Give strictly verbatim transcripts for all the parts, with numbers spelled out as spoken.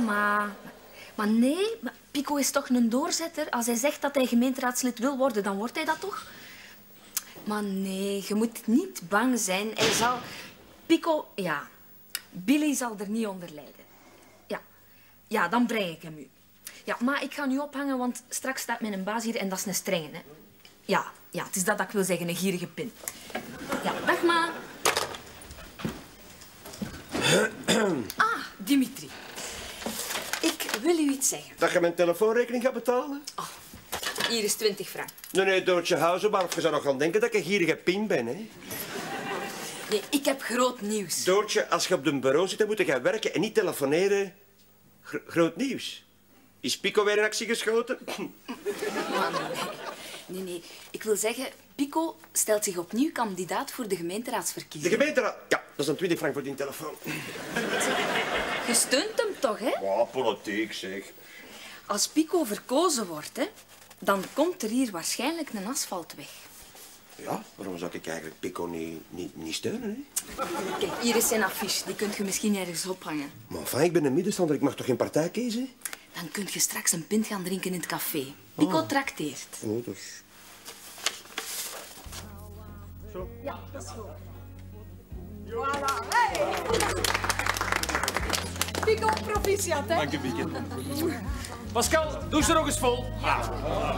Dagma. Maar nee, maar Pico is toch een doorzetter? Als hij zegt dat hij gemeenteraadslid wil worden, dan wordt hij dat toch? Maar nee, je moet niet bang zijn. Hij zal... Pico, ja. Billy zal er niet onder lijden. Ja. Ja, dan breng ik hem u. Ja, maar ik ga nu ophangen, want straks staat mijn baas hier en dat is een strenge, hè. Ja, ja, het is dat dat ik wil zeggen, een gierige pin. Ja, dag ma. Ah, Dimitri. Ik wil u iets zeggen. Dat je mijn telefoonrekening gaat betalen? Oh, hier is twintig frank. Nee, nee, Doortje, hou zo maar. Of je zou nog gaan denken dat ik een gierige pin ben, hè? Nee, ik heb groot nieuws. Doortje, als je op een bureau zit, dan moet je gaan werken en niet telefoneren. Gro groot nieuws. Is Pico weer in actie geschoten? Man, nee, nee. Ik wil zeggen, Pico stelt zich opnieuw kandidaat voor de gemeenteraadsverkiezingen. De gemeenteraad? Ja, dat is dan twintig frank voor die telefoon. Je steunt hem toch, hè? Ja, politiek, zeg. Als Pico verkozen wordt, hè, dan komt er hier waarschijnlijk een asfaltweg. Ja, waarom zou ik eigenlijk Pico niet, niet, niet steunen, hè? Kijk, hier is zijn affiche. Die kunt je misschien ergens ophangen. Maar enfin, ik ben een middenstander. Ik mag toch geen partij kiezen? Dan kun je straks een pint gaan drinken in het café. Pico Oh. trakteert. Oh, dat is... Zo. Ja, dat is goed. Voilà, hey! Pico, proficiat, hè? Dank je, Pieke. Pascal, doe ze nog eens vol. Ah.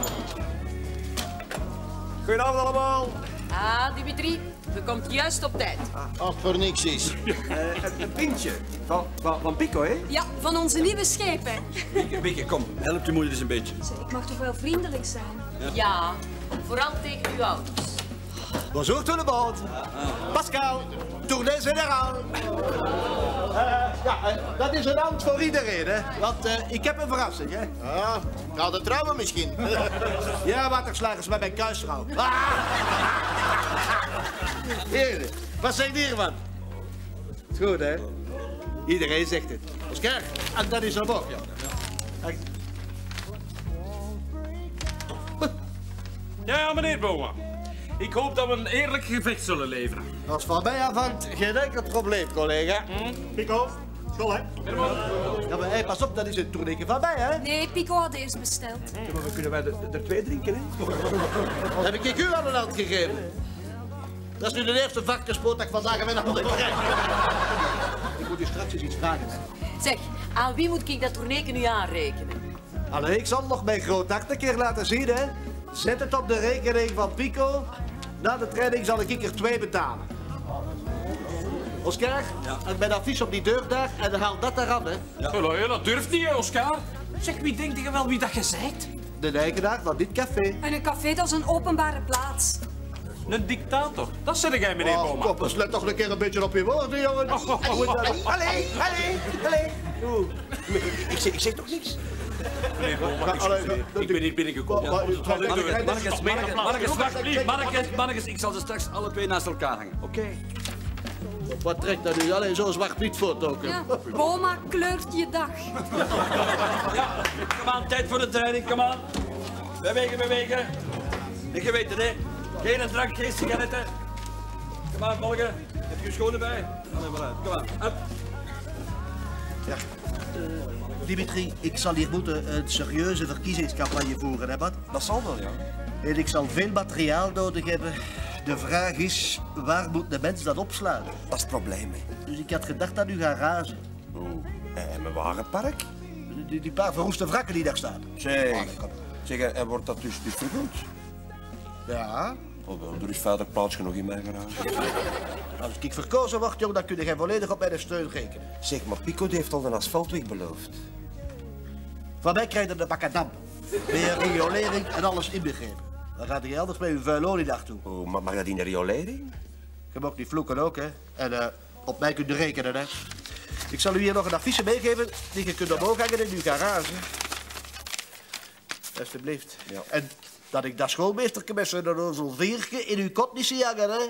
Goedenavond allemaal. Ah, Dimitri, je komt juist op tijd. Als voor niks is. Uh, een, een pintje van, van, van Pico, hè? Ja, van onze nieuwe schepen. Pieke, Pieke, kom. Help je moeder eens een beetje. Ik mag toch wel vriendelijk zijn? Ja, ja vooral tegen uw ouders. Bonjour tout le monde. Pascal, tournee général. Uh, ja, uh, dat is een hand voor iedereen, hè. Want uh, ik heb een verrassing, hè. Ah, gaat het trouwen misschien? Ja, waterslagers met mijn kuisvrouw. Ah. Heren, wat zegt hiervan? Goed, hè? Iedereen zegt het. Oscar, en dat is omhoog, ja. Echt. Ja, ja, meneer Boma. Ik hoop dat we een eerlijk gevecht zullen leveren. Als van mij afhangt, geen enkel probleem, collega. Hm? Pico, school, hè? Ja, maar hey, pas op, dat is een tournee van mij, hè? Nee, Pico had eerst besteld. Ja, maar we kunnen wij er, er twee drinken, hè? Dat heb ik u aan een hand gegeven. Dat is nu de eerste varkenspoot dat ik vandaag in mijn handen krijg. Ik moet u straks eens iets vragen, hè? Zeg, aan wie moet ik dat tourneeken nu aanrekenen? Allee, ik zal nog mijn groot hart een keer laten zien, hè? Zet het op de rekening van Pico. Na de training zal ik er twee betalen. Oscar, Ja. en mijn affiche op die deur daar en haal dat eraan, hè? Ja. Ja, dat durft niet, hè, Oscar. Zeg, wie denkt je wel wie dat je zijt? De eigenaar van dit café. En een café, dat is een openbare plaats. Een dictator. Dat zeg jij, meneer Oh, Boma. kom eens, let toch een keer een beetje op je woorden, jongen. Oh, oh, oh, oh, oh. Allee, allee, allee. Oeh. Ik, zeg, ik zeg toch niks? Meneer Boma, ik, allee, excuseer. Ik ben hier binnengekomen. Maar- maar- Wat doe je? Mannekes, Mannekes, Mannekes, alsjeblieft, Mannekes, Mannekes, ik zal ze straks alle twee naast elkaar hangen, oké? Wat trekt dat nu? Alleen zo'n zwart-wit foto. Ja, Boma kleurt je dag. Ja, kom aan, tijd voor de training, kom aan. Bewegen, bewegen. En je weet het, hè. Geen drank, geen sigaretten. Kom aan, volgen. Heb je je schoenen bij? Allee, maar uit. Kom aan, up. Ja. Uh, Dimitri, ik zal hier moeten een serieuze verkiezingscampagne voeren, hè, wat? Dat zal wel, ja. En ik zal veel materiaal nodig hebben. De vraag is, waar moet de mens dat opslaan? Dat is het probleem, hè. Dus ik had gedacht aan u garage. Oeh. En mijn wagenpark? Die, die paar verroeste wrakken die daar staan. Zeg, zeg, en wordt dat dus niet vergoed? Ja. Oh, wel, er is verder plaats genoeg in mijn garage. Als ik verkozen word, jong, dan kun je volledig op mijn steun rekenen. Zeg, maar Pico die heeft al een asfaltweg beloofd. Van mij krijg je de bakkadam. Meer riolering en alles inbegrepen. Dan gaat hij elders met uw vuil olie naartoe. Oh, maar mag dat in de riolering? Je mag niet vloeken ook, hè. En uh, op mij kunt u rekenen, hè. Ik zal u hier nog een affiche meegeven die je kunt omhoog hangen in uw garage. Alsjeblieft. Ja. En dat ik dat schoolmeesterke met zijn onnozel vierke in uw kot niet zie hangen, hè.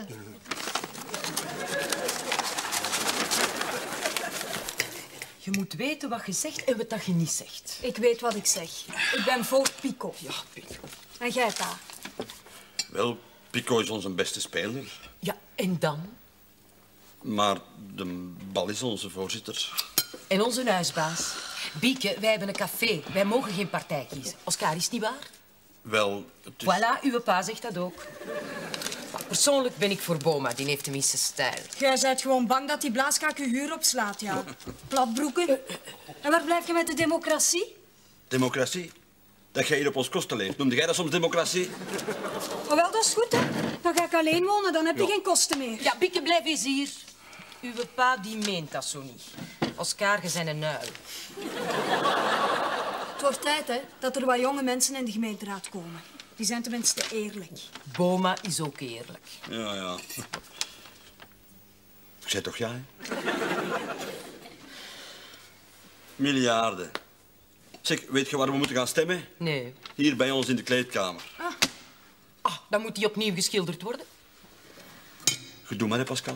Je moet weten wat je zegt en wat dat je niet zegt. Ik weet wat ik zeg. Ik ben voor Pico. Ja, Pico. En jij, pa? Wel, Pico is onze beste speler. Ja, en dan? Maar de bal is onze voorzitter. En onze huisbaas. Bieke, wij hebben een café. Wij mogen geen partij kiezen. Oscar, is het niet waar? Wel, het is... Voilà, uw pa zegt dat ook. Maar persoonlijk ben ik voor Boma. Die heeft tenminste stijl. Jij bent gewoon bang dat die blaaskaak je huur opslaat, ja. Platbroeken. En waar blijf je met de democratie? Democratie? Dat jij hier op ons kosten leeft. Noemde jij dat soms democratie? Oh, wel, dat is goed, hè. Dan ga ik alleen wonen, dan heb je Ja. geen kosten meer. Ja, Bieke, blijf eens hier. Uw pa die meent dat zo niet. Oscar, je bent een uil. Het wordt tijd, hè, dat er wat jonge mensen in de gemeenteraad komen. Die zijn tenminste eerlijk. Boma is ook eerlijk. Ja, ja. Ik zei toch ja, hè? Miljarden. Zeg, weet je waar we moeten gaan stemmen? Nee. Hier bij ons in de kleedkamer. Ah, dan moet die opnieuw geschilderd worden. Doe maar, hè, Pascal.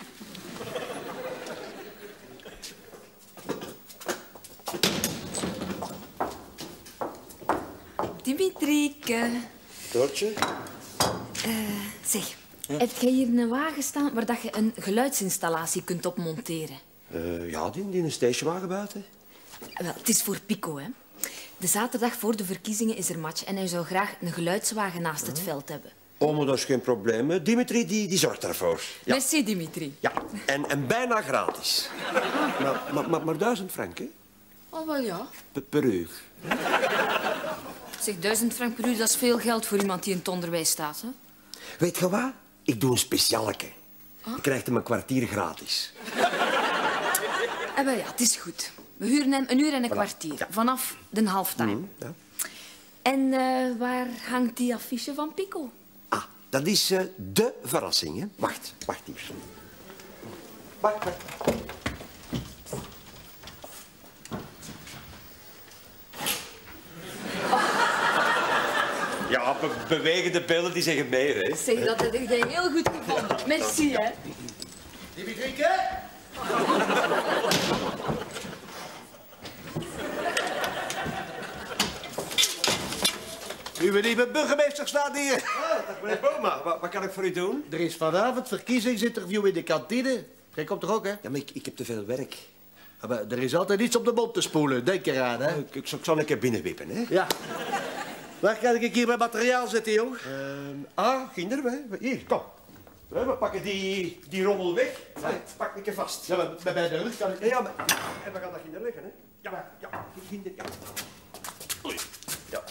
Dimitrieke. Doortje? Zeg, heb jij hier een wagen staan waar dat je een geluidsinstallatie kunt opmonteren? Uh, ja, die, die een stagewagen buiten. Wel, het is voor Pico, hè. De zaterdag voor de verkiezingen is er match en hij zou graag een geluidswagen naast het veld hebben. Oh, maar dat is geen probleem. Hè. Dimitri die, die zorgt daarvoor. Ja. Merci, Dimitri. Ja, en, en bijna gratis. Maar, maar, maar, maar duizend frank, hè? Oh, wel ja. Per, per uur. Zeg, duizend frank per uur, dat is veel geld voor iemand die in het onderwijs staat, hè. Weet je wat? Ik doe een specialeke. Je krijgt hem een kwartier gratis. Eh, wel ja, het is goed. We huren hem een uur en een kwartier. ja. Vanaf de halftime. Mm, ja. En uh, waar hangt die affiche van Pico? Ah, dat is uh, de verrassing, hè? Wacht, wacht hier. Wacht, wacht. Ja, be bewegende beelden die zeggen meer, hè? Zeg, dat heb jij heel goed gevonden. Merci, hè. Dimitrieke? Uw nieuwe burgemeester staat hier. Ah, dag meneer Boma. Wat, wat kan ik voor u doen? Er is vanavond verkiezingsinterview in de kantine. Jij komt toch ook, hè? Ja, maar ik, ik heb te veel werk. Ja, maar er is altijd iets op de mond te spoelen. Denk eraan, hè? Ik, ik, zal- ik zal een keer binnenwippen, hè? Ja. Waar kan ik hier mijn materiaal zetten, jong? Ehm, ah, ginder, hè? Hier, kom. We pakken die, die rommel weg. Allee, pak een keer vast. Ja, maar bij- bij de rug kan ik... Ja, ja, maar... En we gaan dat ginder leggen, hè? Ja, ja, ginder, ja. Oei, ja.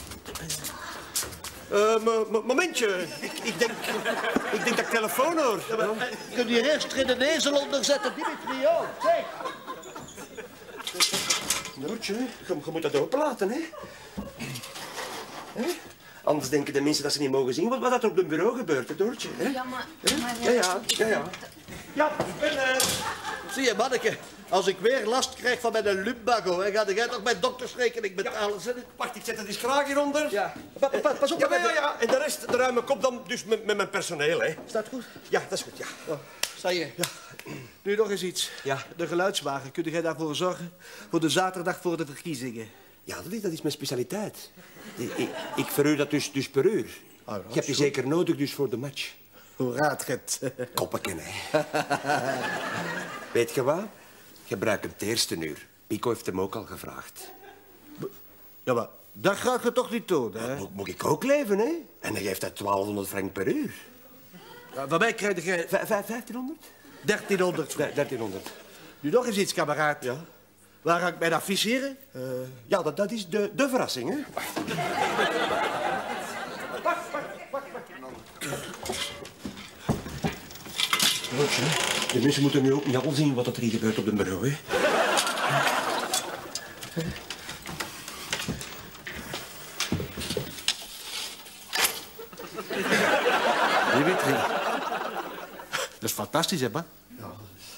Uh, momentje. Ik, ik, denk, ik denk dat ik telefoon hoor. Ja, maar, eh, kun je eerst geen een ezel onderzetten, Dimitri, joh? Zeg! Noortje, je, je moet dat openlaten, hè? Hè? Anders denken de mensen dat ze niet mogen zien wat, wat er op hun bureau gebeurt, hè, Doortje? Hè? Ja, maar... maar Ja, ja, ja, ja. Ja, ik ben... Uh... Zie je, manneke, als ik weer last krijg van mijn lumbago, hè, ga jij toch mijn doktersrekening betalen? Ja. Wacht, ik zet het eens graag hieronder. Ja. Pa, pa, pas op. Ja, ja, ja. En de rest, de ruime kop dan dus met, met mijn personeel, hè. Staat goed? Ja, dat is goed, ja. Oh, sta je? Ja. Nu nog eens iets. Ja. De geluidswagen, kun jij daarvoor zorgen? Voor de zaterdag voor de verkiezingen. Ja, dat is, dat is mijn specialiteit. Ik, ik, ik verhuur dat dus, dus per uur. ja, Je hebt je zeker nodig dus voor de match. Hoe raadt je het? Koppeken, hè. Weet je wat? Gebruik hem het eerste uur. Pico heeft hem ook al gevraagd. Ja, maar dat gaat je toch niet doen, hè? Moet, moet ik ook leven, hè? En dan geeft hij twaalfhonderd frank per uur. Ja, van mij krijg je Vijf- vijf- vijftienhonderd? dertienhonderd. Nee, dertienhonderd. Nu nog eens iets, kameraad. Ja. Waar ga ik mij afficheren? Uh, ja, dat, dat is de, de verrassing, hè? Wacht. De mensen moeten nu ook niet al zien wat er hier gebeurt op de bureau, hè? Dimitri. Dat is fantastisch, hè, man? Ja.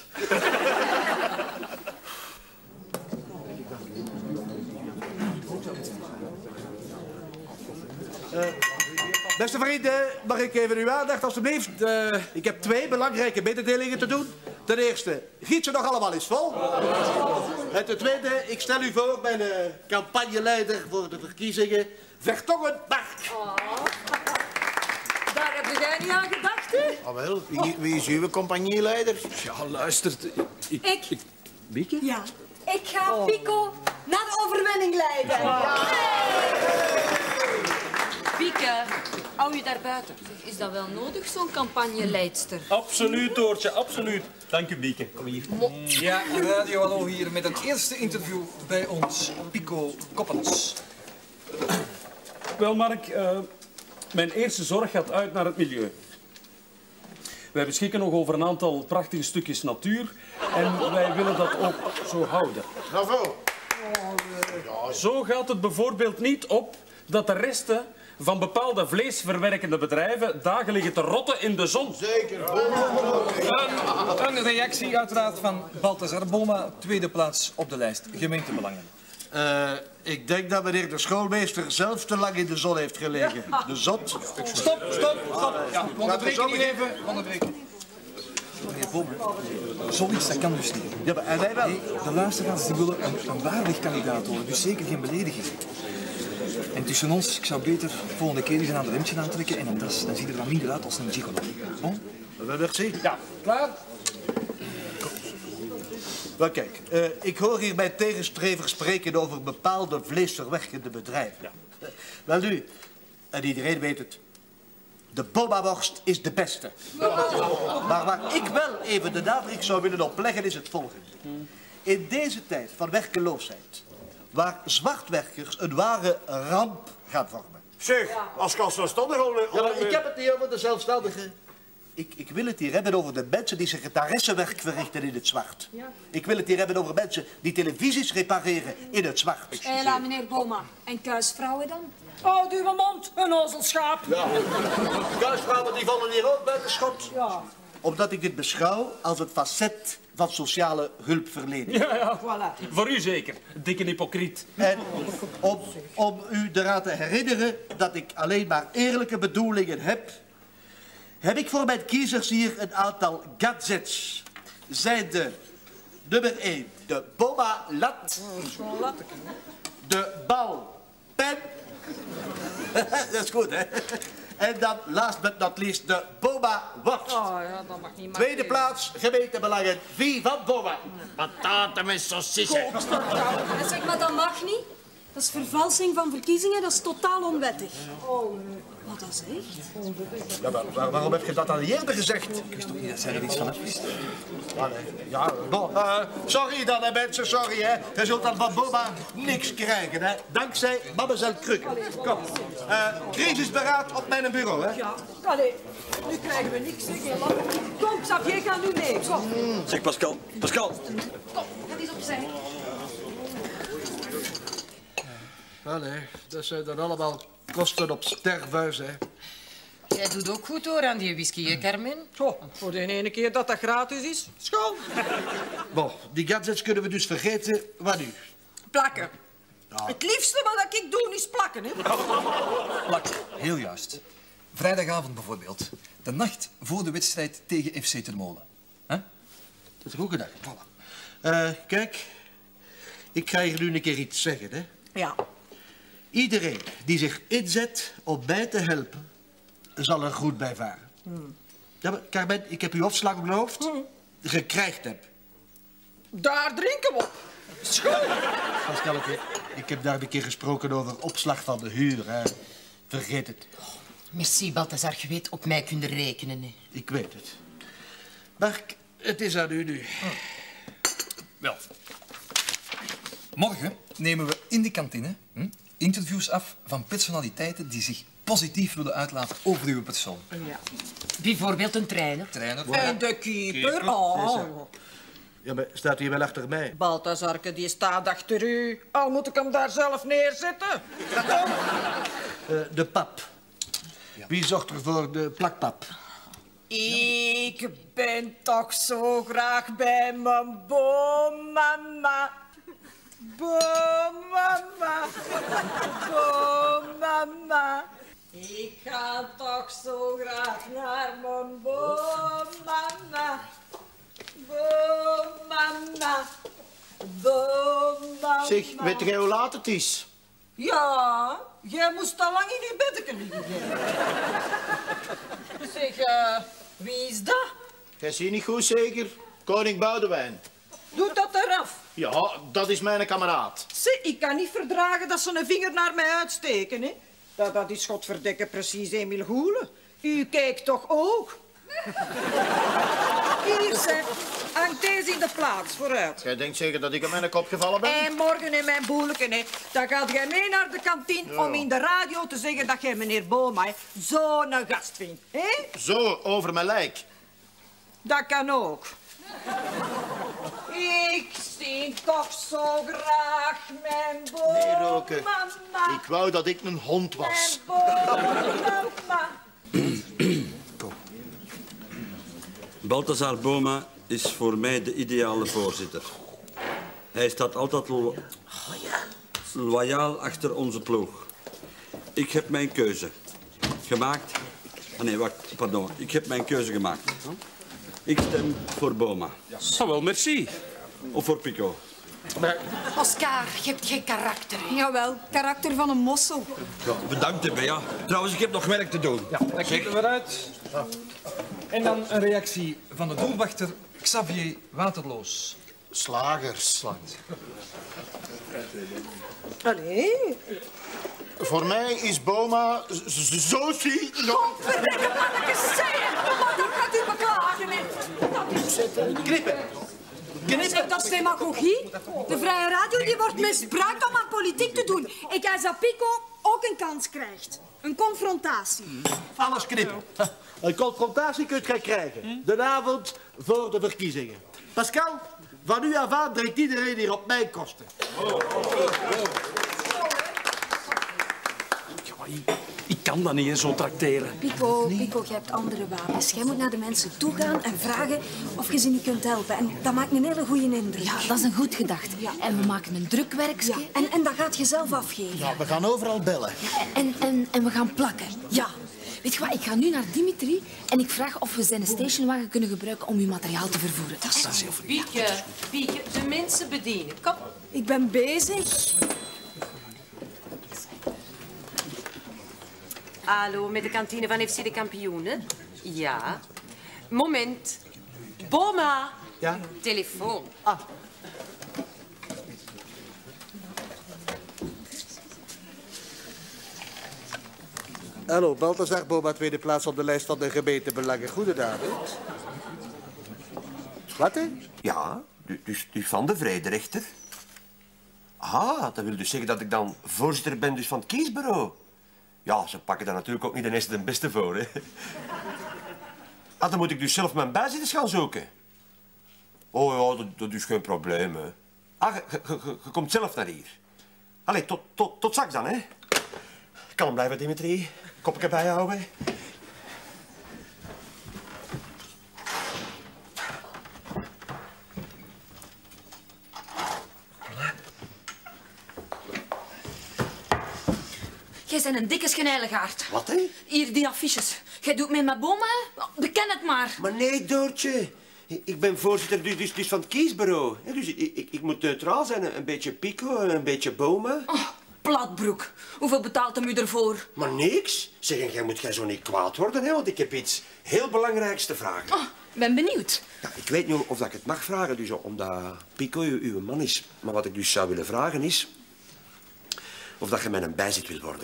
Uh, beste vrienden, mag ik even uw aandacht, alstublieft? Uh, ik heb twee belangrijke mededelingen te doen. Ten eerste, giet ze nog allemaal eens vol. En ten tweede, ik stel u voor mijn uh, campagneleider voor de verkiezingen, Vertongen Bart. Oh. Daar heb jij niet aan gedacht, hè? Ah, wel, wie, wie is uw compagnieleider? Ja, luister. Ik... Ik. ik Bieke? Ja. Ik ga Pico naar de overwinning leiden. Ja. Pieke, hou je daar buiten. Is dat wel nodig, zo'n campagneleidster? Absoluut, Doortje, absoluut. Dank u, Bieke. Kom hier. Ja, Radio Hallo hier met een eerste interview bij ons, Pico Koppens. Wel, Mark, uh, mijn eerste zorg gaat uit naar het milieu. Wij beschikken nog over een aantal prachtige stukjes natuur en wij willen dat ook zo houden. Bravo. Zo gaat het bijvoorbeeld niet op dat de resten van bepaalde vleesverwerkende bedrijven dagen liggen te rotten in de zon. Zeker. Een, een reactie uiteraard van Balthazar Boma, tweede plaats op de lijst, gemeentebelangen. Uh, ik denk dat meneer de schoolmeester zelf te lang in de zon heeft gelegen. De zot. Stop, stop, stop. Ja, onderbreken hier even. Onderbreken. Meneer Boma, zoiets, dat kan dus niet. Ja, maar en wij wel. Nee, de luisteraars die willen een, een waardig kandidaat horen, dus zeker geen belediging. En tussen ons, ik zou beter de volgende keer eens een ander hemdje aantrekken en een das. Dan ziet er wat minder uit als een gigolo. Bon? Merci. Ja, klaar? Maar kijk, uh, ik hoor hier mijn tegenstrever spreken over bepaalde vleesverwerkende bedrijven. Ja. Uh, wel nu, en iedereen weet het, de Boma-worst is de beste. Maar waar ik wel even de nadruk zou willen opleggen is het volgende. In deze tijd van werkeloosheid, waar zwartwerkers een ware ramp gaan vormen. Zeg, als kan zelfstandig al... Ja, maar ik heb het niet over de zelfstandigen. Ik, ik wil het hier hebben over de mensen die secretaressenwerk verrichten in het zwart. Ja. Ik wil het hier hebben over mensen die televisies repareren in het zwart. Hela, meneer Boma. En kuisvrouwen dan? Houd uw mond, een ozelschaap. Ja. Kuisvrouwen die vallen hier ook buiten schot. Ja. Omdat ik dit beschouw als het facet van sociale hulpverlening. Ja, ja. Voilà. Voor u zeker. Dikke hypocriet. En om, om u eraan te herinneren dat ik alleen maar eerlijke bedoelingen heb, heb ik voor mijn kiezers hier een aantal gadgets. Zijn de nummer één, de Boma-lat. De balpen. Dat is goed, hè? En dan, last but not least, de Boma-worst. Oh ja, dat mag niet. Tweede plaats, gemeentebelangen. Wie van Boma? Pataten met saucissen. En zeg maar, dat mag niet. Dat is vervalsing van verkiezingen, dat is totaal onwettig. Oh, wat dat zegt? Ja, maar, waar, waarom heb je dat al eerder gezegd? Ik wist toch niet dat zij er iets van afwist? Ja, nee. Ja, bon, uh, sorry dan, hè, mensen, sorry, hè. Je zult dan van Boma niks krijgen, hè. Dankzij Mademoiselle Krukken. Kom. Uh, crisisberaad op mijn bureau, hè. Ja, allee, nu krijgen we niks, zeg. Kom, Xavier, ga nu mee. Kom. Zeg, Pascal. Pascal. Kom, dat is opzij. Allee, dat zijn dan allemaal kosten op sterfhuis, hè. Jij doet ook goed hoor aan die whisky, hè, Carmen? Oh, voor de ene keer dat dat gratis is. Schoon. Bon, die gadgets kunnen we dus vergeten. Wat nu? Plakken. Ja. Het liefste wat ik doe is plakken, hè. Plakken, heel juist. Vrijdagavond bijvoorbeeld. De nacht voor de wedstrijd tegen F C Ter Molen. Huh? Dat is een goede dag. Voilà. Uh, kijk, ik ga hier nu een keer iets zeggen, hè. Ja. Iedereen die zich inzet om mij te helpen, zal er goed bij varen. Hmm. Ja, maar Carmen, ik heb uw opslag beloofd. Hmm. Je krijgt hem. Daar drinken we op. Schoon. Pascalke, ik heb daar een keer gesproken over opslag van de huur. Hè. Vergeet het. Oh, merci, Balthazar. Je weet, op mij kun je rekenen. Hè. Ik weet het. Mark, het is aan u nu. Hmm. Wel. Morgen nemen we in de kantine hm, interviews af van personaliteiten die zich positief willen uitlaten over uw persoon. Ja. Bijvoorbeeld een trainer. Trainer. Voilà. En de keeper. keeper. Oh. Ja, maar staat hij wel achter mij? Balthazarke, die staat achter u. Al moet ik hem daar zelf neerzetten. uh, de pap. Ja. Wie zorgt er voor de plakpap? Ik ben toch zo graag bij mijn boom-mama. Boom-mama. Boom-mama. Ik ga toch zo graag naar mijn boom-mama. Boom-mama. Boom-mama. Zeg, weet jij hoe laat het is? Ja, jij moest al lang in je beddeken liggen. Zeg, uh, wie is dat? Jij ziet niet goed zeker? Koning Boudewijn. Doe dat eraf. Ja, dat is mijn kameraad. Zie, ik kan niet verdragen dat ze een vinger naar mij uitsteken, hè. Dat, dat is godverdikke precies Emil Goelen. U kijkt toch ook? Hier, zeg. Hang deze in de plaats, vooruit. Jij denkt zeker dat ik op mijn kop gevallen ben? En morgen in mijn boeleken, hè. Dan gaat jij mee naar de kantine Ja. om in de radio te zeggen dat jij meneer Boma zo'n gast vindt. Hè? Zo, over mijn lijk. Dat kan ook. Ik zie toch zo graag mijn Boma. Nee, Roke. Ik wou dat ik een hond was. Boma. Balthazar Boma is voor mij de ideale voorzitter. Hij staat altijd lo loyaal achter onze ploeg. Ik heb mijn keuze gemaakt. Ah, nee, wacht, pardon. Ik heb mijn keuze gemaakt. Ik stem voor Boma. Ah, wel, merci. Of voor Pico. Oscar, je hebt geen karakter. Jawel, karakter van een mossel. Ja, bedankt, Bea. Trouwens, ik heb nog werk te doen. Ja, dat kijken we eruit. En dan een reactie van de doelwachter Xavier Waterloos. Slagers. Slagers. Allee. Voor mij is Boma zo zie. Verdikke mannetjes, zeggen! Maar dan gaat u beklagen, hè. Knippen. Zeg, dat is demagogie. De vrije radio die wordt misbruikt om aan politiek te doen. Ik als dat Pico ook een kans krijgt. Een confrontatie. Alles knippen. Een confrontatie kunt gij krijgen. De avond voor de verkiezingen. Pascal, van nu af aan drinkt iedereen hier op mijn kosten. Ik kan dat niet, hè, zo trakteren. Pico, Pico, je hebt andere wapens. Jij moet naar de mensen toe gaan en vragen of je ze niet kunt helpen. En dat maakt een hele goede indruk. Ja, dat is een goed gedachte. Ja. En we maken een drukwerkje. Ja. En, en dat gaat je zelf afgeven. Ja, we gaan overal bellen. Ja, en, en, en we gaan plakken. Ja. Weet je wat, ik ga nu naar Dimitri en ik vraag of we zijn stationwagen kunnen gebruiken om uw materiaal te vervoeren. Dat is, dat is heel veel. Pieke, Pieke, de mensen bedienen. Kom. Ik ben bezig. Hallo, met de kantine van F C de Kampioenen? Ja. Moment. Boma. Ja? Telefoon. Ah. Hallo, Balthazar Boma, tweede plaats op de lijst van de gemeentebelangen. Goedenavond. Wat, hè? Ja, du- dus, dus van de vrederechter. Ah, dat wil dus zeggen dat ik dan voorzitter ben dus van het kiesbureau. Ja, ze pakken daar natuurlijk ook niet de eerste de beste voor, hè. Ah, dan moet ik dus zelf mijn bijzitters gaan zoeken. Oh ja, dat, dat is geen probleem, hè. Ah, je komt zelf naar hier. Allee, tot, tot, tot straks dan, hè. Kalm blijven, Dimitri. Kopje bijhouden. Jij bent een dikke schenijlegaard. Wat, hè? Hier, die affiches. Jij doet mee met Boma, hè? Beken het maar. Maar nee, Doortje. Ik ben voorzitter dus, dus, dus van het kiesbureau. Dus ik, ik, ik moet neutraal zijn. Een beetje Pico, een beetje Boma. Oh, platbroek. Hoeveel betaalt hem u ervoor? Maar niks. Zeg, jij moet jij zo niet kwaad worden, hè, want ik heb iets heel belangrijks te vragen. Oh, ben benieuwd. Ja, ik weet niet of dat ik het mag vragen, dus omdat Pico uw, uw man is. Maar wat ik dus zou willen vragen is... of dat je met een bijzit wil worden.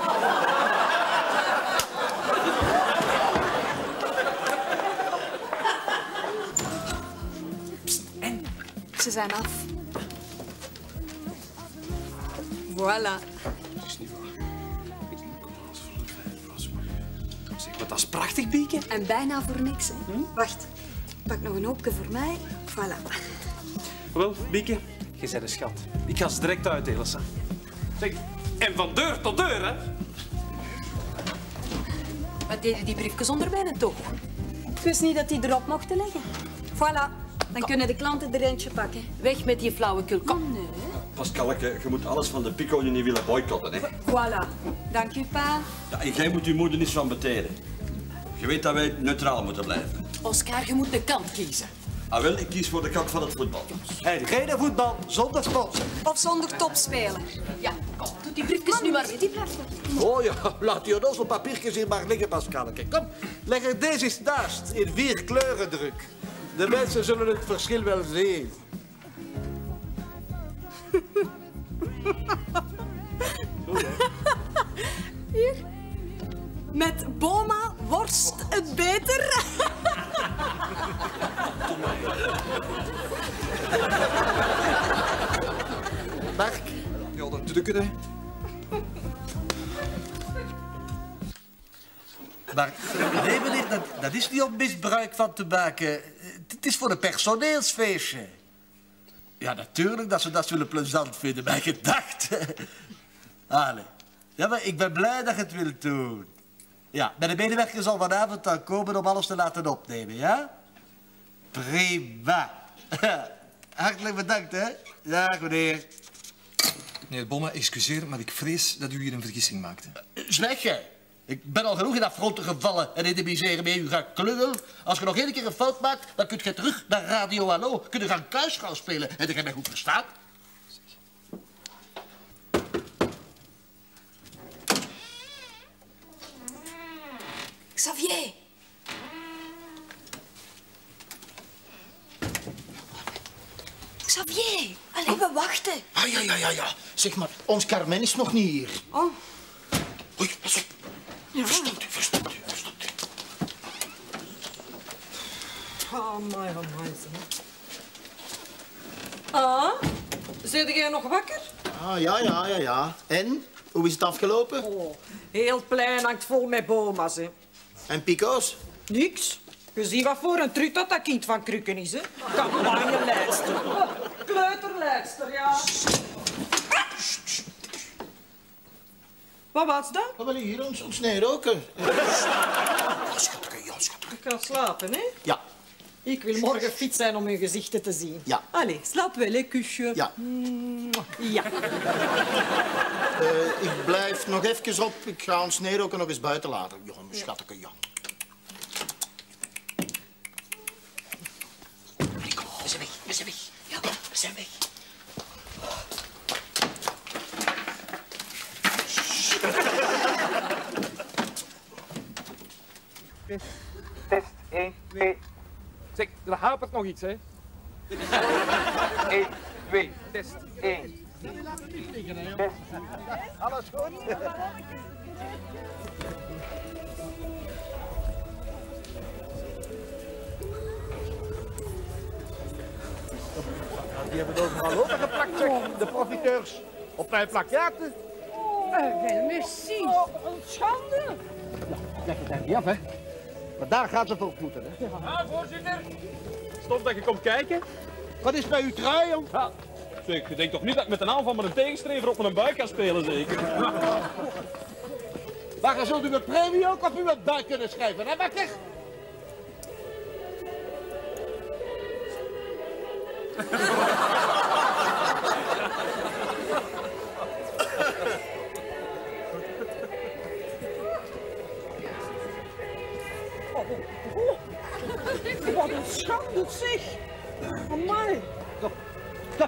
En ze zijn af. Voilà. Zeg, wat dat is prachtig, Bieke. En bijna voor niks, hè. Wacht, pak nog een hoopje voor mij. Voilà. Wel, Bieke, je bent een schat. Ik ga ze direct uitdelen, Sam. Zeg, en van deur tot deur, hè. Wat deden die briefjes onder bijna toch? Ik wist niet dat die erop mochten liggen. Voilà, dan kunnen de klanten er eentje pakken. Weg met die flauwekul. Kom. Nee. Pascalke, je moet alles van de Pico niet willen boycotten, hè. Voilà. Dank u, pa. Ja, en jij moet je moeder niet van beteren. Je weet dat wij neutraal moeten blijven. Oscar, je moet de kant kiezen. Ah, wel, ik kies voor de kant van het voetbal. En geen voetbal zonder sponsor. Of zonder topspeler. Ja, kom, doe die briefjes nu maar mee. Die blijft er. Oh ja, laat je onze papiertjes hier maar liggen, Pascalke. Kom, leg er deze eens naast, in vier kleuren druk. De mensen zullen het verschil wel zien. Hier. Met Boma worst het beter. Mark? Ja, dat drukken, hè. Maar nee, meneer, dat, dat is niet om misbruik van te maken. Het is voor een personeelsfeestje. Ja, natuurlijk dat ze dat zullen plezant vinden, bij gedacht. Allee. Ja, maar ik ben blij dat je het wilt doen. Ja, mijn medewerker zal vanavond dan komen om alles te laten opnemen, ja? Prima. Hartelijk bedankt, hè. Dag, meneer. Meneer Boma, excuseer, maar ik vrees dat u hier een vergissing maakte. Zwijg jij. Ik ben al genoeg in affronten gevallen en in de misère met u geklungel. Als je nog één keer een fout maakt, dan kun je terug naar Radio Hallo. Kun je gaan kuisgaan spelen. En dat heb mij goed verstaan. Xavier. Xavier. Allee, we wachten. Ah, ja, ja, ja, ja. Zeg maar, ons Carmen is nog niet hier. Oh. Oei, pas op. Ja. Verstand u, verstand u, verstand u. Oh, my, oh, my. Ah, zit jij nog wakker? Ah, ja, ja, ja, ja. En? Hoe is het afgelopen? Oh, heel het plein hangt vol met boma's, hè. En pico's? Niks. Je ziet wat voor een trut dat dat kind van Krukken is, hè. Campagneleidster. Oh, kleuterleidster, ja. Wat was dat? Wat wil je hier ons, ons neerroken? Ja, schatje, ja, schatje. Ik ga slapen, hè? Ja. Ik wil morgen fit zijn om uw gezichten te zien. Ja. Allee, slaap wel, hè, kusje. Ja. Ja. Uh, ik blijf nog even op. Ik ga ons neerroken nog eens buiten laten. Ja, mijn schatje, ja. Rico, we zijn weg, we zijn weg. Ja, we zijn weg. Test, test, één, twee. Zeg, er hapert nog iets, hè? één, twee, test, één. Test. Alles goed? Die hebben het overal overgepakt, zeg. De profiteurs op mijn plakkaten. Oh, wel, merci. Oh, een schande. Leg het daar niet af, hè. Maar daar gaan ze voor moeten, hè. Ja, voorzitter. Stop dat je komt kijken. Wat is bij uw trui, jong? Ja. Zeg, je denkt toch niet dat ik met een aanval met een tegenstrever op mijn buik ga spelen, zeker? Maar je zult u een premie ook op uw buik kunnen schrijven, hè, bakker? Wat een schande, zeg. Amai. Stop. Stop.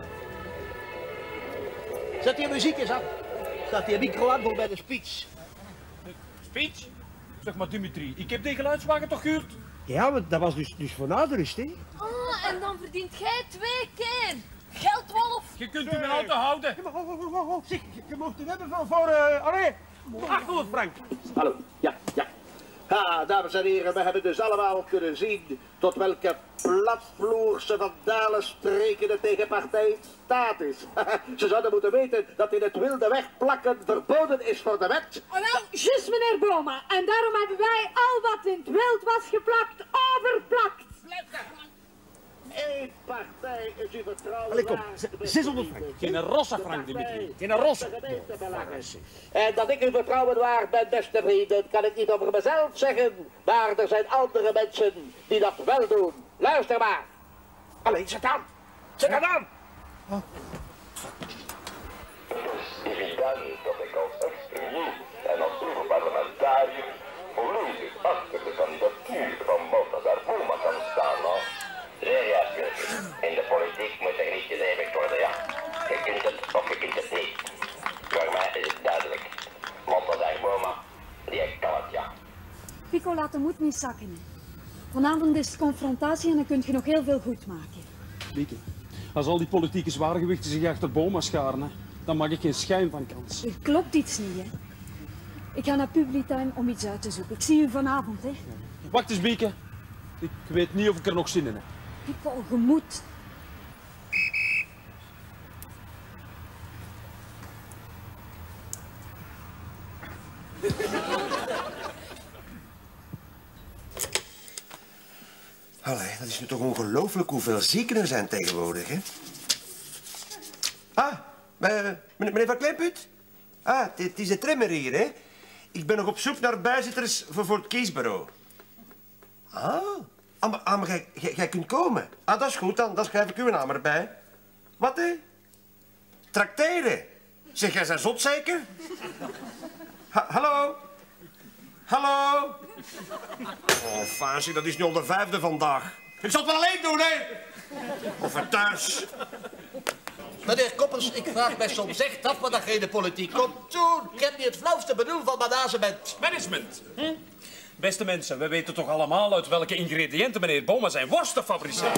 Zet die muziek eens af. Staat die micro aan voor bij de speech. Speech? Zeg maar, Dimitri, ik heb die geluidswagen toch gehuurd? Ja, maar dat was dus, dus voor naderust, hè? Oh, en dan verdient jij twee keer. Geldwolf. Je kunt u mijn auto houden. Ja, maar ho, ho, ho, ho. Zeg, je mocht hem hebben voor, voor uh, allee, achthonderd frank. Hallo, ja, ja. Ha, dames en heren, we hebben dus allemaal kunnen zien tot welke platvloerse vandalen spreken de tegenpartij in staat is. Ze zouden moeten weten dat in het wilde wegplakken verboden is voor de wet. Oh, wel, juist, meneer Boma. En daarom hebben wij al wat in het wild was geplakt, overplakt. Eén partij is uw vertrouwen. Allee, kom, zeshonderd frank. Geen rosse frank, Dimitri. Geen rosse. En dat ik uw vertrouwen waard ben, beste vrienden, kan ik niet over mezelf zeggen. Maar er zijn andere mensen die dat wel doen. Luister maar. Allee, zet aan. Zet het aan. Het is duidelijk dat ik als ex-premier en als Europarlementariër volledig achter de kandidatuur van Balthazar Boma kan staan. Ja, ja, in de politiek moet er niet gezegd worden, ja. Je kunt het of je kunt het niet. Voor mij is het duidelijk. Balthazar Boma, die kan het, ja. Pico, laat de moed niet zakken. Vanavond is het confrontatie en dan kun je nog heel veel goed maken. Lieke, Als al die politieke zwaargewichten zich achter Boma scharen, hè, dan mag ik geen schijn van kans. Er klopt iets niet, hè. Ik ga naar Publitime om iets uit te zoeken. Ik zie u vanavond, hè. Wacht eens, Bieke. Ik weet niet of ik er nog zin in heb. Pico, je moet. Allee, dat is nu toch ongelooflijk hoeveel zieken er zijn tegenwoordig, hè? Ah, meneer, meneer Van Kleemput? Ah, het is de trimmer hier, hè? Ik ben nog op zoek naar bijzitters voor, voor het kiesbureau. Ah, ah maar, ah, maar jij, jij, jij kunt komen. Ah, dat is goed, dan, dan schrijf ik uw naam erbij. Wat, hè? Trakteren? Zeg, jij zijn zot zeker? Ha hallo? Hallo? Oh, Fasie, dat is nu al de vijfde vandaag. Ik zal het wel alleen doen, hè? Of het thuis. Meneer Koppers, ik vraag mij soms echt af wat dat geen politiek komt doen. Ik heb niet het flauwste bedoel van management. Management? Hm? Beste mensen, we weten toch allemaal uit welke ingrediënten meneer Boma zijn worsten fabriceert.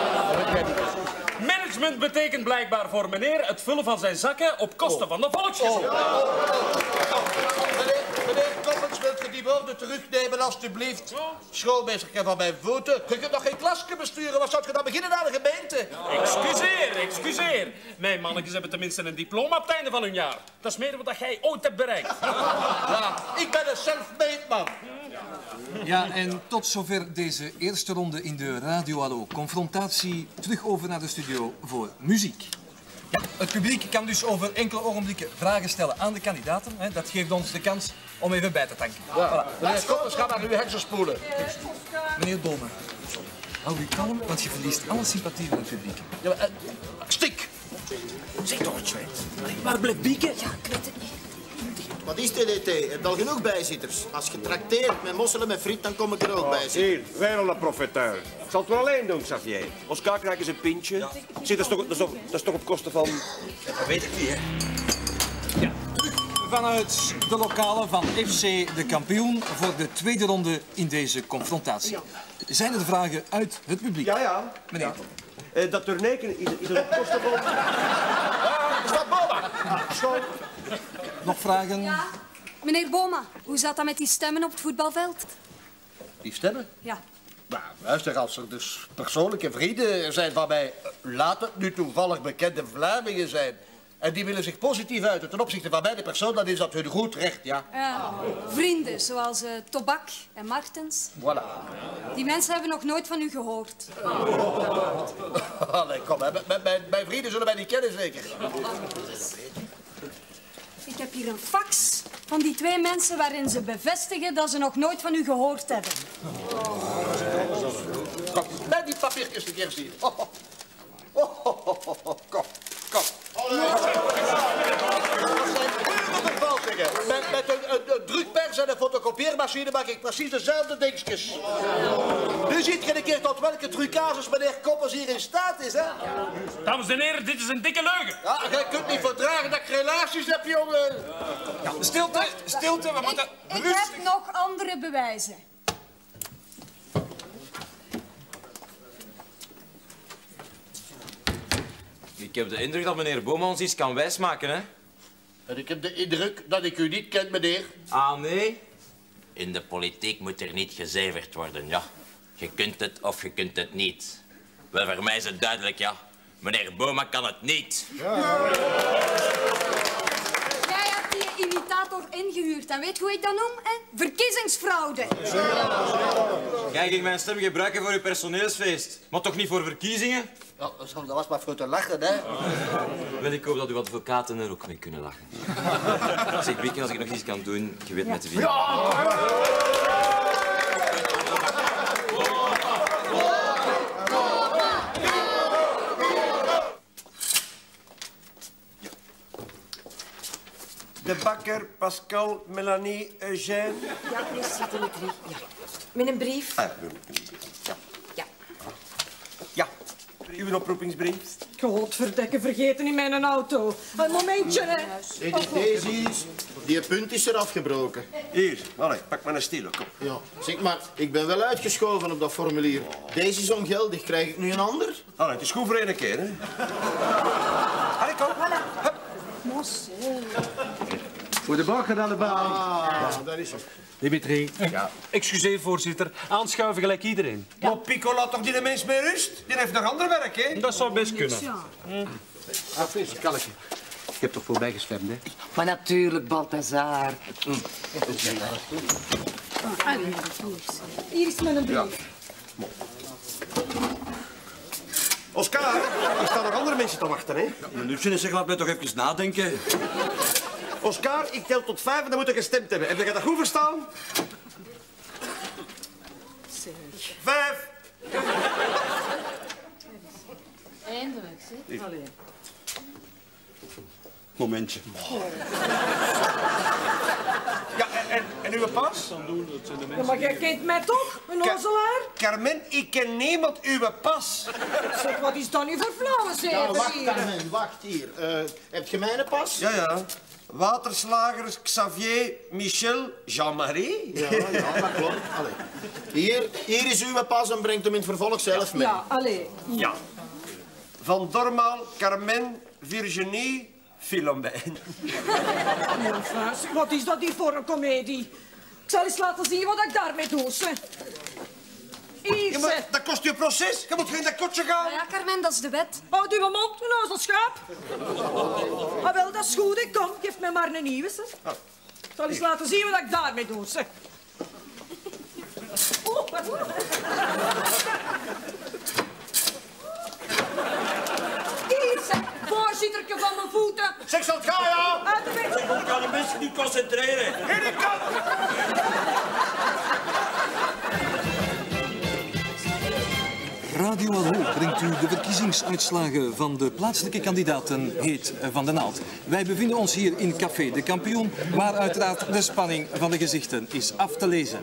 Management betekent blijkbaar voor meneer het vullen van zijn zakken op kosten van de volksgezondheid. Oh, oh, oh, oh. Meneer, meneer Koppers, wilt u die woorden terugnemen, alstublieft? Schoolmeester van mijn voeten. Je kunt nog geen klasje besturen. Wat zou je dan beginnen aan de gemeente? Excuseer, excuseer. Mijn mannetjes hebben tenminste een diploma op het einde van hun jaar. Dat is meer wat jij ooit hebt bereikt. Ja, ik ben een self-made man. Ja, en tot zover deze eerste ronde in de Radio Hallo confrontatie. Terug over naar de studio voor muziek. Ja, het publiek kan dus over enkele ogenblikken vragen stellen aan de kandidaten. Hè. Dat geeft ons de kans om even bij te tanken. Ja. Voilà. Meneer Koppers, ga maar uw hersenspoelen. Meneer Boma, hou u kalm, want je verliest alle sympathie van het publiek. Ja, maar, uh, stik! Zeg toch het Zweet. Waar blijft Bieke? Ja, ik weet het niet. Wat is T D T? Je hebt al genoeg bijzitters. Als je trakteert met mosselen met friet, dan kom ik er ook bij zitten. Hier, wij al een profeteur. Ik zal het wel alleen doen, Xavier. Oscar krijgt eens een pintje. Ja. Zie, dat is, toch, dat, is toch, dat is toch op kosten van... Dat weet ik niet, hè. Ja, terug vanuit de lokale van F C De Kampioen voor de tweede ronde in deze confrontatie. Zijn er vragen uit het publiek? Ja, ja. Meneer. Ja. Uh, dat turneken is, is er op kosten van... Ah, is dat Boma? Schoon. Nog vragen? Ja. Meneer Boma, hoe zat dat met die stemmen op het voetbalveld? Die stemmen? Ja. Nou, luister, als er dus persoonlijke vrienden zijn van mij, laat het nu toevallig bekende Vlamingen zijn, en die willen zich positief uiten ten opzichte van mij, de persoon, dan is dat hun goed recht, ja. Uh, vrienden, zoals uh, Tobak en Martens. Voilà. Die mensen hebben nog nooit van u gehoord. Allee, kom, hè. Mijn, mijn, mijn vrienden zullen mij niet kennen, zeker. Ik heb hier een fax van die twee mensen waarin ze bevestigen dat ze nog nooit van u gehoord hebben. Kom, laat die papiertjes een keer zien. Oh, oh, oh, oh, oh, oh. Kom, kom. Dat zijn pure vervalsingen. Met, met een, een, een drukpers en een fotocopieermachine maak ik precies dezelfde dingetjes. Nu ziet je een keer tot welke trucages meneer Koppers hier in staat is, hè? Dames en heren, dit is een dikke leugen. Ja, jij kunt niet verdragen dat ik relaties heb, jongen. Ja, stilte, stilte, we moeten... Ik, ik heb nog andere bewijzen. Ik heb de indruk dat meneer Boma ons iets kan wijsmaken, hè? En ik heb de indruk dat ik u niet ken, meneer. Ah, nee? In de politiek moet er niet gezeverd worden, ja. Je kunt het of je kunt het niet. Wel, voor mij is het duidelijk, ja. Meneer Boma kan het niet. Ja. Jij hebt die imitator ingehuurd en weet hoe ik dat noem? Hè? Verkiezingsfraude. Jij ging mijn stem gebruiken voor uw personeelsfeest, maar toch niet voor verkiezingen? Ja, dat was maar voor te lachen, hè. Wel, ik hoop dat uw advocaten er ook mee kunnen lachen. Zeg, Bieke, als ik nog iets kan doen, je weet met te vinden. De Bakker, Pascal, Melanie, Eugène. Ja, merci, Dimitri. Ja. Met een brief. Ah, Ja. Ja. ja, uw oproepingsbrief. Godverdekke, vergeten in mijn auto. Een momentje, hè. Nee, die, deze is... Die punt is er afgebroken. Hier, allee, pak maar een stilo, kom. Ja, zeg maar, ik ben wel uitgeschoven op dat formulier. Deze is ongeldig, krijg ik nu een ander? Allee, het is goed voor één keer, hè. Allee, kom. Hup. Voor de bakker aan de baan. Ah, dat is het. Dimitri. Ja. Excuseer, voorzitter. Aanschuiven gelijk iedereen. Ja. Maar Pico, laat toch die mens met rust? Die heeft nog ander werk, hè? Dat zou best kunnen. Ja. Hm. Ah, vis, kalkje. Ik heb toch voor mij gestemd, hè? Maar natuurlijk, Balthazar. Hm. Hier is mijn brief. Ja. Oscar, er staan nog andere mensen te wachten, hè? Meneer, zeg, laat mij toch even nadenken. Oscar, ik tel tot vijf en dan moet ik gestemd hebben. Heb je dat goed verstaan? Zeg. Vijf. Eindelijk, zeg. Allee. Momentje. Ja, en, en, en uw pas? Ja, maar jij kent mij toch, een ozelaar? Carmen, ik ken niemand uw pas. Zeg, wat is dat nu voor flauwe zeven Ja, wacht, hier? Carmen, wacht hier. Uh, heb je mijn pas? Ja, ja. Waterslagers, Xavier, Michel, Jean-Marie. Ja, ja, dat klopt. Allee. Hier, hier is uw pas en brengt hem in het vervolg zelf mee. Ja, allee. Ja. Van Dormaal, Carmen, Virginie, Philomène. Enfin, wat is dat hier voor een komedie? Ik zal eens laten zien wat ik daarmee doe, zeg. Hier, Ja, maar zeg. dat kost je proces. Je moet geen dat kotje gaan. Ja, Carmen, dat is de wet. Houd uw mond, een ozelschaap. Ah, wel, dat is goed, hè. Kom, geef mij maar een nieuwe, zeg. Ik zal eens laten zien wat ik daarmee doe, zeg. Oh, wat doe je? Hier, zeg. Voorzitterke van mijn voeten. Zeg, zal het gaan, ja? Uit de weg. Zeg, kan de mensen niet concentreren? Geen de kant. Radio Hallo brengt u de verkiezingsuitslagen van de plaatselijke kandidaten heet Van den Naald. Wij bevinden ons hier in Café de Kampioen, waar uiteraard de spanning van de gezichten is af te lezen.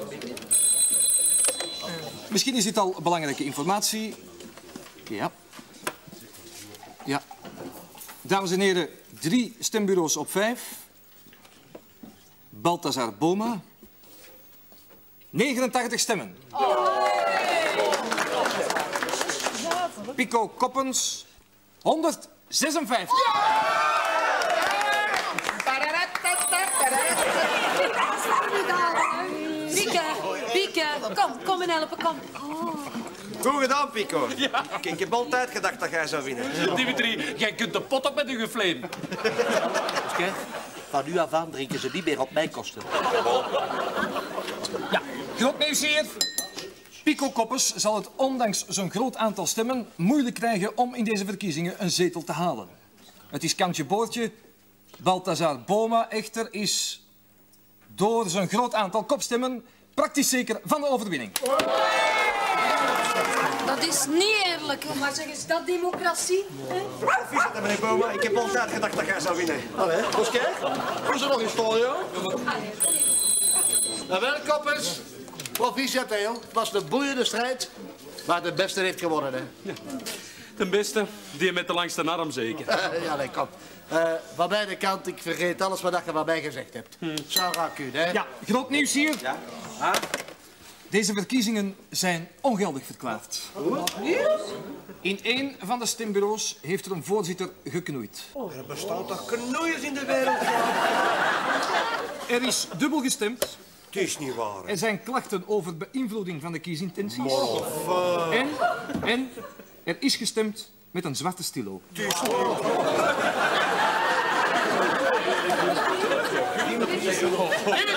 Misschien is dit al belangrijke informatie. Ja. Ja. Dames en heren, drie stembureaus op vijf. Balthazar Boma. negenentachtig stemmen. Pico Koppens, honderdzesenvijftig. Pieke, Pieke, kom, kom en helpen, kom. Oh. Goed gedaan, Pico. Ja. Kijk, ik heb altijd gedacht dat jij zou winnen. Dimitri, jij kunt de pot op met uw gefleem. Oké, van nu af aan drinken ze niet meer op mijn kosten. Ja, groot nieuws hier. Pico Koppens zal het ondanks zijn groot aantal stemmen moeilijk krijgen om in deze verkiezingen een zetel te halen. Het is kantje boordje. Balthazar Boma echter is door zijn groot aantal kopstemmen praktisch zeker van de overwinning. Dat is niet eerlijk, hè. Maar zeg, is dat democratie? Proficiat, meneer Boma. Ik heb altijd gedacht dat jij zou winnen. Allee, dus kijk. Hoe is er nog in stal, ja? Nou, wel, Koppers. Proficiat, hè, joh. Het was een boeiende strijd, maar de beste heeft gewonnen, hè. Ja. De beste, die met de langste arm zeker. Ja, nee, kom. Uh, van mijn kant, ik vergeet alles wat je van mij gezegd hebt. Hm. Zo raak u, hè. Ja, groot nieuws hier. Ja. Ah. Deze verkiezingen zijn ongeldig verklaard. In één van de stembureaus heeft er een voorzitter geknoeid. Oh. Er bestaan toch knoeiers in de wereld? Er is dubbel gestemd. Het is niet waar. Er zijn klachten over beïnvloeding van de kiesintenties. Morgen. En, en er is gestemd met een zwarte stilo. Het is niet waar.